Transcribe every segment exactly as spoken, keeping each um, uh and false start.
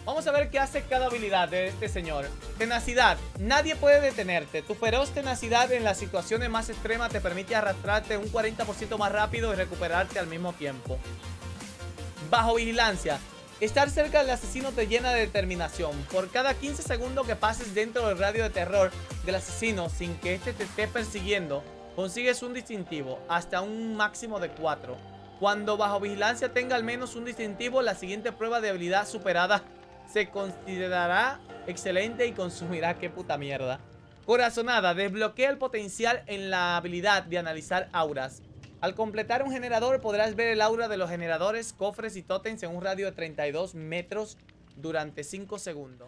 Vamos a ver qué hace cada habilidad de este señor. Tenacidad. Nadie puede detenerte. Tu feroz tenacidad en las situaciones más extremas te permite arrastrarte un cuarenta por ciento más rápido y recuperarte al mismo tiempo. Bajo vigilancia. Estar cerca del asesino te llena de determinación. Por cada quince segundos que pases dentro del radio de terror del asesino sin que este te esté persiguiendo, consigues un distintivo, hasta un máximo de cuatro. Cuando bajo vigilancia tenga al menos un distintivo, la siguiente prueba de habilidad superada se considerará excelente y consumirá. ¡Qué puta mierda! Corazonada. Desbloquea el potencial en la habilidad de analizar auras. Al completar un generador podrás ver el aura de los generadores, cofres y tótems en un radio de treinta y dos metros durante cinco segundos.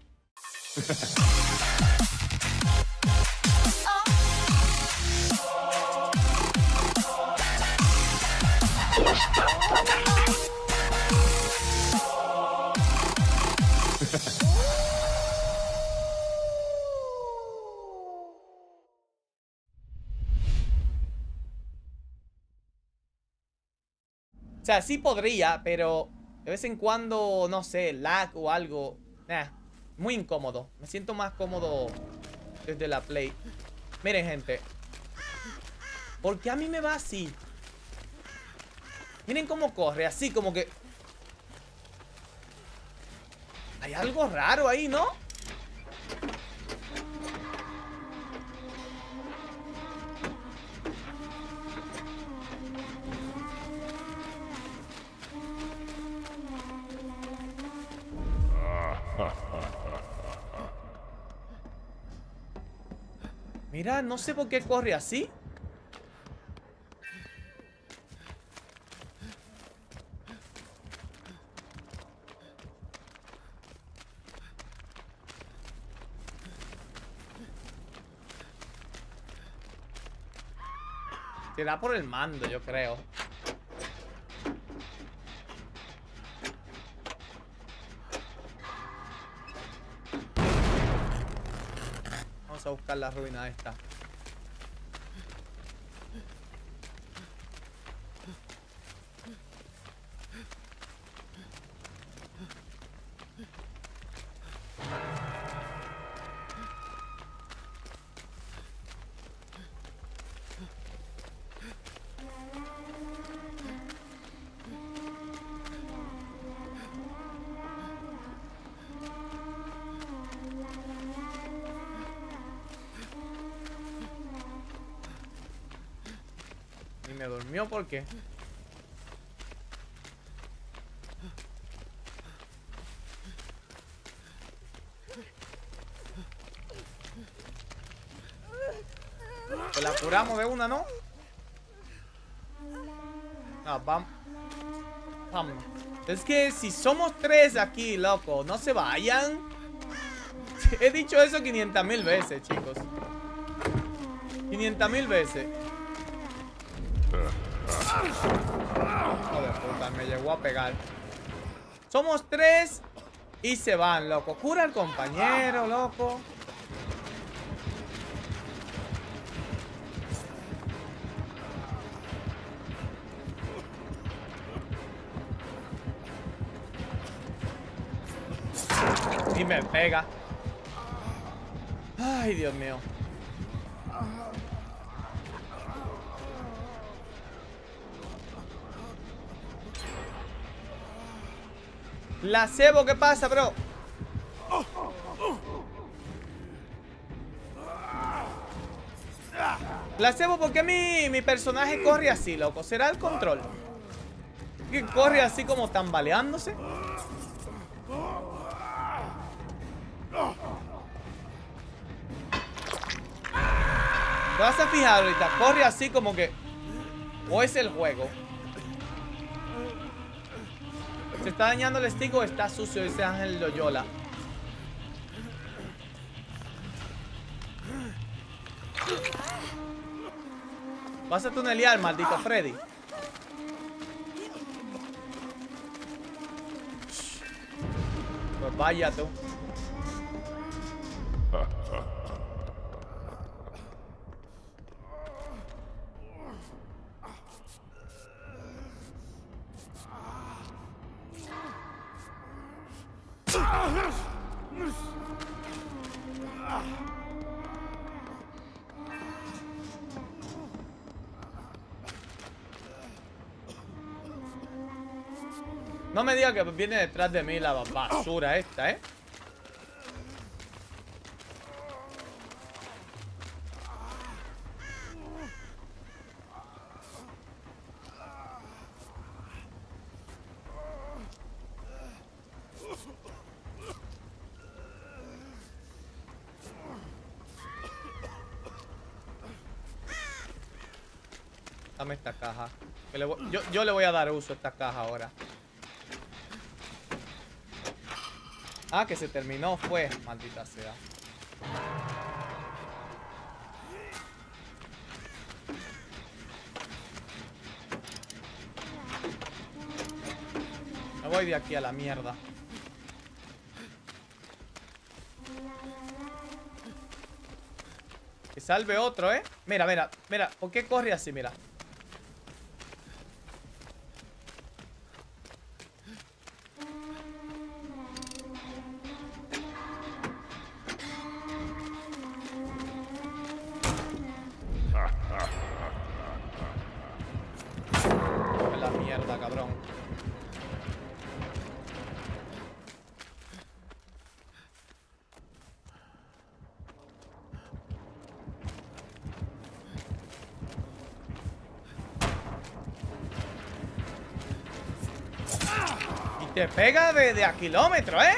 O sea, sí podría, pero de vez en cuando, no sé, lag o algo. Nah, muy incómodo. Me siento más cómodo desde la Play. Miren, gente. ¿Por qué a mí me va así? Miren cómo corre, así como que... Hay algo raro ahí, ¿no? Mira, no sé por qué corre así. Será por el mando, yo creo. Vamos a buscar la ruina esta. Y me durmió, ¿por qué? Pues la curamos de una, ¿no? No, vamos. Vamos. Es que si somos tres aquí, loco, no se vayan. He dicho eso quinientas mil veces, chicos. quinientas mil veces. Joder, puta, me llegó a pegar. Somos tres y se van, loco. Cura al compañero, loco. Y me pega. Ay, Dios mío. La cebo, ¿qué pasa, bro? La cebo, ¿por qué mi, mi personaje corre así, loco? ¿Será el control? ¿Que corre así como tambaleándose? Te vas a fijar ahorita, corre así como que... ¿O es el juego? ¿Se está dañando el stick o está sucio ese Ángel Loyola? Vas a tunelear, maldito Freddy. Pues vaya tú. No me diga que viene detrás de mí la basura esta, ¿eh? Dame esta caja. Que le voy, yo, yo le voy a dar uso a esta caja ahora. Ah, que se terminó fue. Maldita sea. Me voy de aquí a la mierda. Que salve otro, ¿eh? Mira, mira, mira. ¿Por qué corre así? Mira. La mierda, cabrón. Y te pega de, de a kilómetro, ¿eh?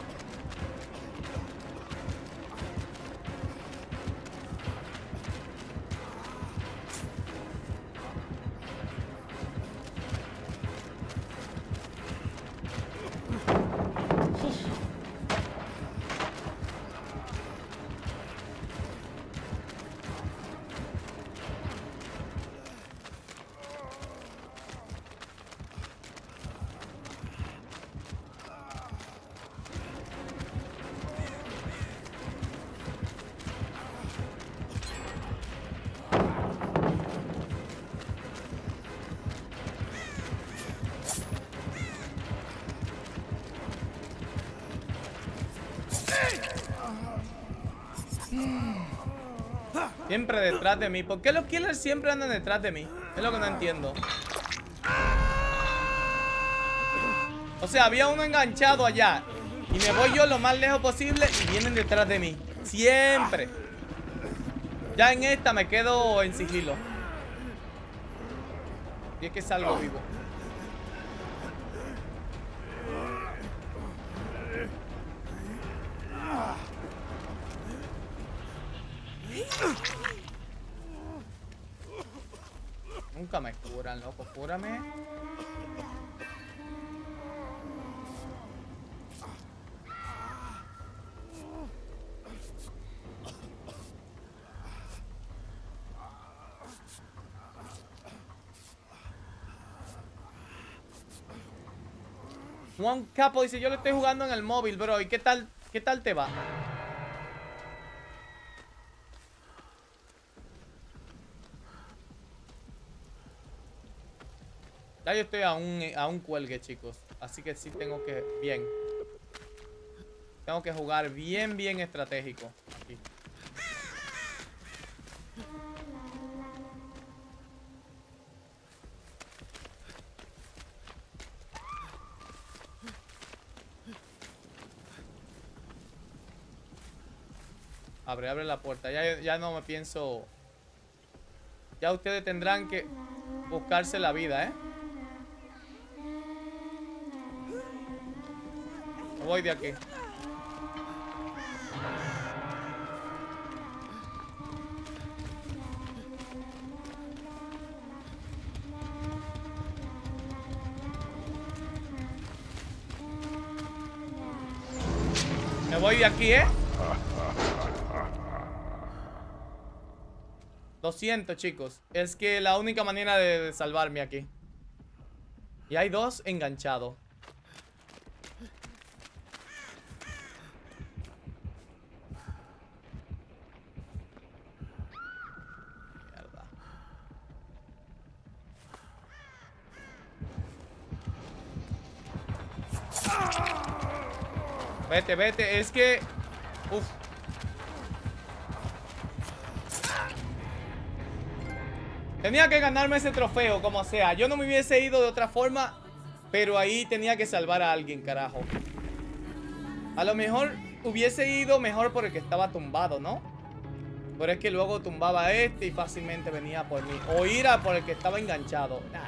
Siempre detrás de mí. ¿Por qué los killers siempre andan detrás de mí? Es lo que no entiendo. O sea, había uno enganchado allá y me voy yo lo más lejos posible y vienen detrás de mí. Siempre. Ya en esta me quedo en sigilo. Y es que salgo vivo. Nunca me curan, loco. Cúrame. Juan Capo dice, yo lo estoy jugando en el móvil, bro. ¿Y qué tal, qué tal te va? Ya yo estoy a un, a un cuelgue, chicos. Así que sí tengo que... Bien. Tengo que jugar bien, bien estratégico. Aquí. Abre, abre la puerta. Ya, ya no me pienso... Ya ustedes tendrán que buscarse la vida, ¿eh? Me voy de aquí. Me voy de aquí, ¿eh? Lo siento, chicos. Es que la única manera de, de salvarme aquí. Y hay dos enganchados. Mierda. Vete, vete. Es que... Uf. Tenía que ganarme ese trofeo, como sea. Yo no me hubiese ido de otra forma, pero ahí tenía que salvar a alguien, carajo. A lo mejor hubiese ido mejor por el que estaba tumbado, ¿no? Pero es que luego tumbaba a este y fácilmente venía por mí. O ir a por el que estaba enganchado. Nah.